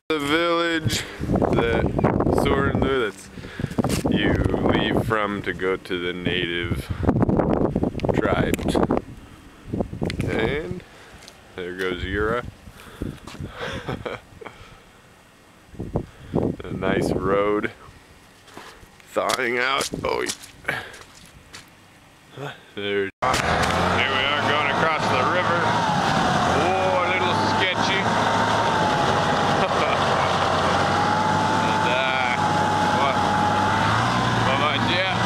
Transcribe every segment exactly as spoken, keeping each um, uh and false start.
The village that Sorunlu, that's you leave from to go to the native tribes. And there goes Yura. A nice road thawing out. Oh, there. Here we are going across the river. Oh, a little sketchy. And, uh, what? What about yeah?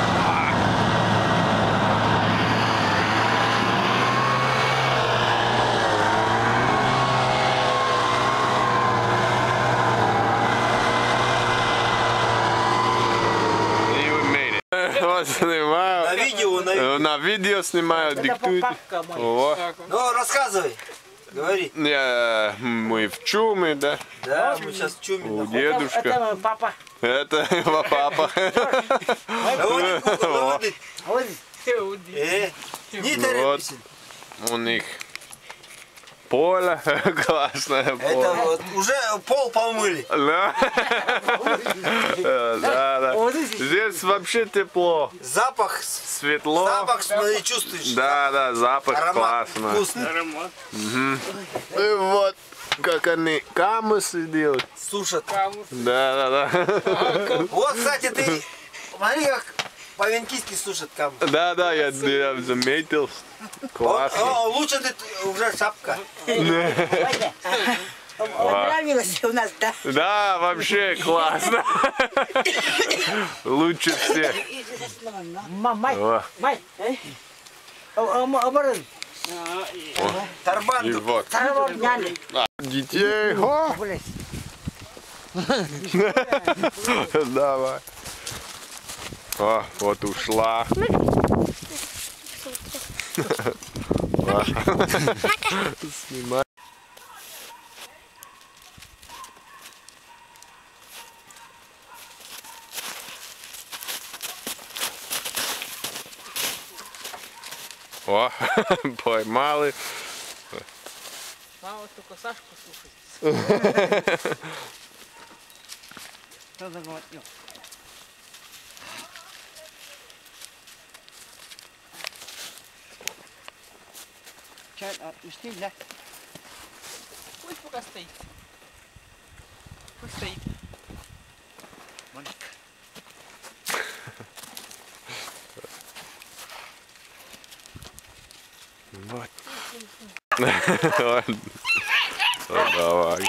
И we made it. Вот снимаю. На видео, на видео. На видео снимаю, диктуют. О. Ну, рассказывай. Говори. Я, мы в чуме, да? Да, мы сейчас в чуме. У находимся. дедушка. Это мой папа. Это его папа. Наводит, наводит. Э, не Вот. торопись. У них поле, классное поле. Это вот уже пол помыли. Да. Да, да. Здесь вообще тепло, Запах, светло. запах, смотри, чувствуешь? Да, да, запах Аромат классно. вкусный. И вот как они камусы делают. Сушат. Да, да, да. Вот, кстати, ты смотри, как по-венкийски сушат камни. Да, да, я, я заметил. Классно. О, о, лучше ты уже шапка. Понравилось у нас, да? Да, вообще классно. Лучше всех. Май, О. май. Оборон. Тарбан. И вот. Сорвали. А, детей. О! Давай. О, вот ушла. Снимай. О, поймали. Мало только Сашку слушать. Что заговорил? Чай, ушли, да? Пусть пока стоит. Пусть стоит. Маленько. Вот. Давай.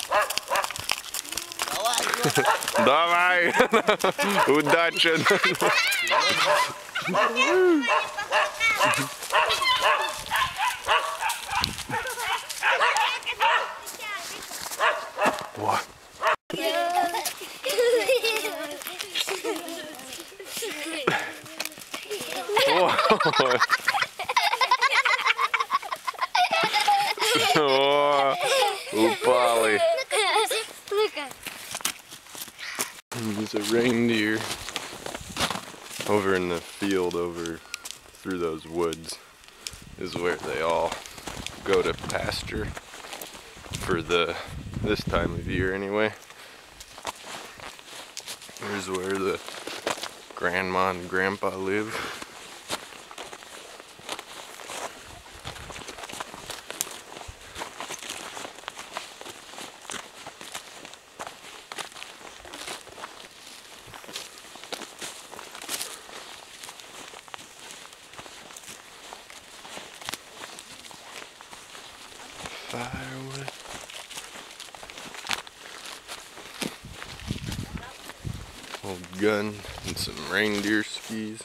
Давай. Удачи. О. О, упали. There's a reindeer over in the field over through those woods is where they all go to pasture for the this time of year anyway. Here's where the grandma and grandpa live. Firewood. Old gun and some reindeer skis.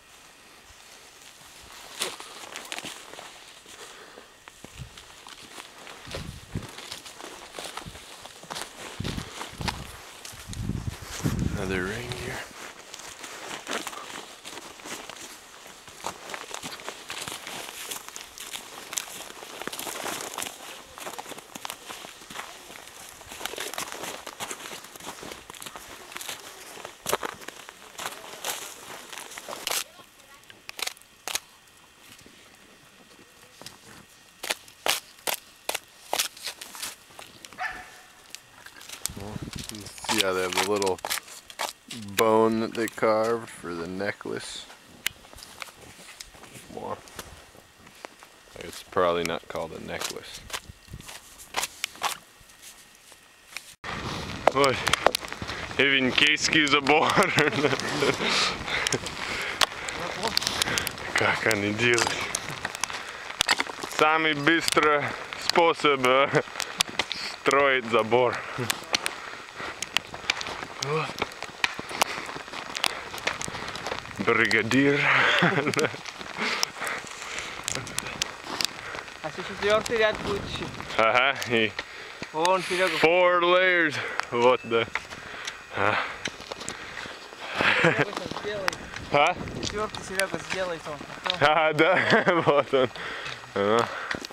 Another reindeer. See how they have the little bone that they carved for the necklace. More. It's probably not called a necklace. Ой, Эвенкейский забор. Как они делают? Самый быстрый способ строить забор. Бригадир. А сейчас четвертый ряд будет еще. Ага, и Вон, Серега. four layers. Вот, да. А. Серега сейчас сделает. А? Четвертый Серега сделает он. Потом А, да, вот он. А.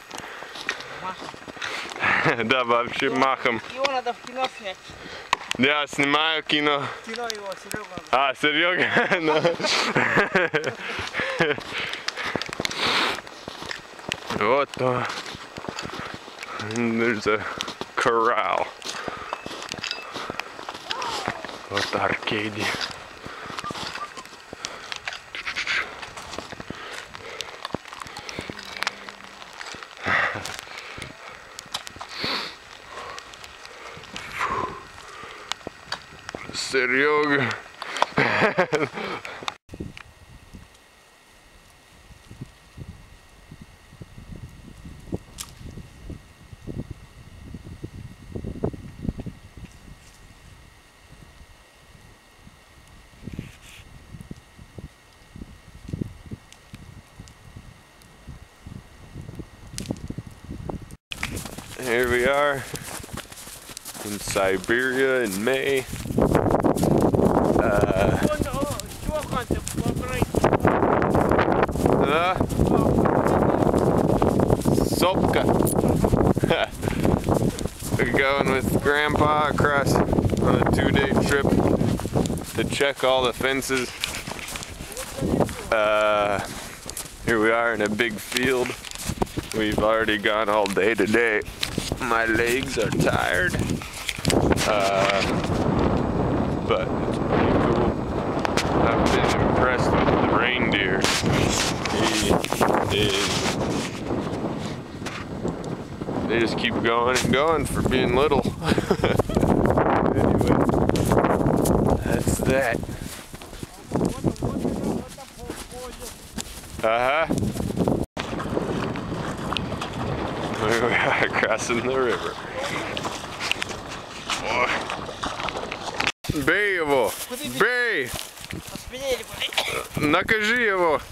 махом. Да, вообще махом. Его надо в кино снять. Я снимаю кино. Кино его, Серега. А, Серега? Вот то. There's a corral. Вот Аркадий. Серега. Here we are in Siberia in May. Uh, uh, Sopka. We're going with Grandpa across on a two-day trip to check all the fences. Uh, here we are in a big field. We've already gone all day today. My legs are tired, uh, but it's pretty cool. I've been impressed with the reindeer. He is, they just keep going and going for being little. Anyway, that's that. Uh-huh. Here we are crossing the river. Бей его! Бей! Накажи его!